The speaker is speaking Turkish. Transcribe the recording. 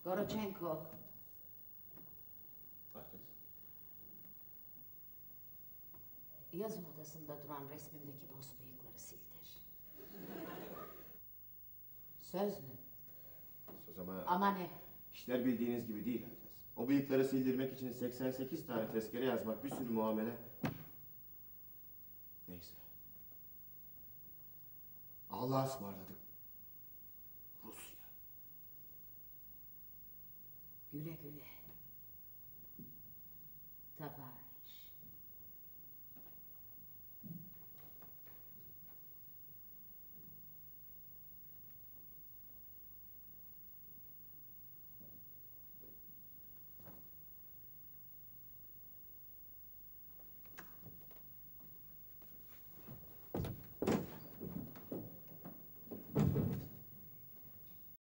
Gorochenko. Bakınız. Yazı odasında duran resmimdeki boz bıyıkları sildir. Söz mü? Söz ama... Ama ne? İşler bildiğiniz gibi değil Aylaz. O bıyıkları sildirmek için 88 tane tezkere yazmak, bir sürü muamele... Neyse. Allah'a ısmarladık. Rusya. Güle güle. Tavar.